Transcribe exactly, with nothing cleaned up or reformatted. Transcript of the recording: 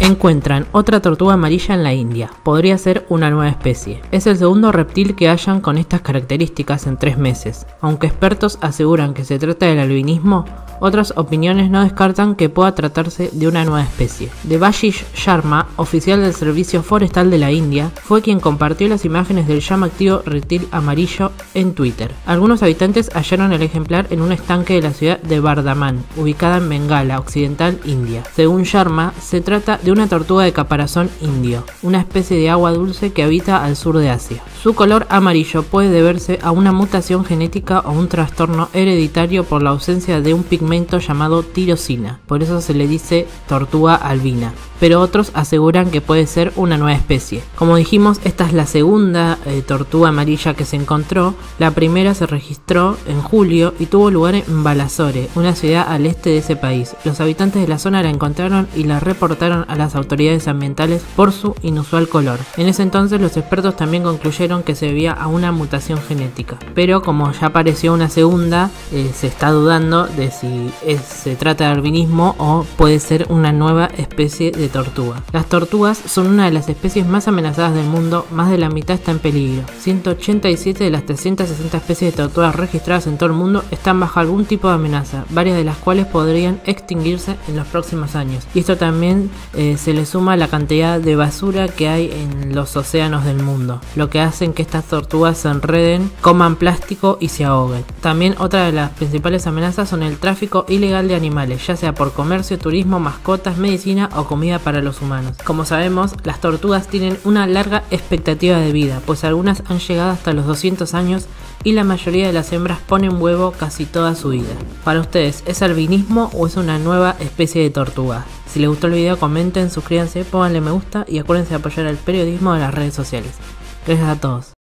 Encuentran otra tortuga amarilla en la India. Podría ser una nueva especie. Es el segundo reptil que hallan con estas características en tres meses. Aunque expertos aseguran que se trata del albinismo, otras opiniones no descartan que pueda tratarse de una nueva especie. Devashish Sharma, oficial del Servicio Forestal de la India, fue quien compartió las imágenes del llamativo reptil amarillo en Twitter. Algunos habitantes hallaron el ejemplar en un estanque de la ciudad de Bardhaman, ubicada en Bengala Occidental, India. Según Sharma, se trata de una tortuga de caparazón indio, una especie de agua dulce que habita al sur de Asia. Su color amarillo puede deberse a una mutación genética o un trastorno hereditario por la ausencia de un pigmento llamado tirosina, por eso se le dice tortuga albina, pero otros aseguran que puede ser una nueva especie. Como dijimos, esta es la segunda eh, tortuga amarilla que se encontró. La primera se registró en julio y tuvo lugar en Balasore, una ciudad al este de ese país. Los habitantes de la zona la encontraron y la reportaron a las autoridades ambientales por su inusual color. En ese entonces los expertos también concluyeron que se debía a una mutación genética, pero como ya apareció una segunda, eh, se está dudando de si es, se trata de albinismo o puede ser una nueva especie de tortuga. Las tortugas son una de las especies más amenazadas del mundo, más de la mitad está en peligro. ciento ochenta y siete de las trescientas sesenta especies de tortugas registradas en todo el mundo están bajo algún tipo de amenaza, varias de las cuales podrían extinguirse en los próximos años. Y esto también eh, se le suma a la cantidad de basura que hay en los océanos del mundo, lo que hace que estas tortugas se enreden, coman plástico y se ahoguen. También otra de las principales amenazas son el tráfico ilegal de animales, ya sea por comercio, turismo, mascotas, medicina o comida para los humanos. Como sabemos, las tortugas tienen una larga expectativa de vida, pues algunas han llegado hasta los doscientos años y la mayoría de las hembras ponen huevo casi toda su vida. Para ustedes, ¿es albinismo o es una nueva especie de tortuga? Si les gustó el video, comenten, suscríbanse, pónganle me gusta y acuérdense de apoyar el periodismo de las redes sociales. Gracias a todos.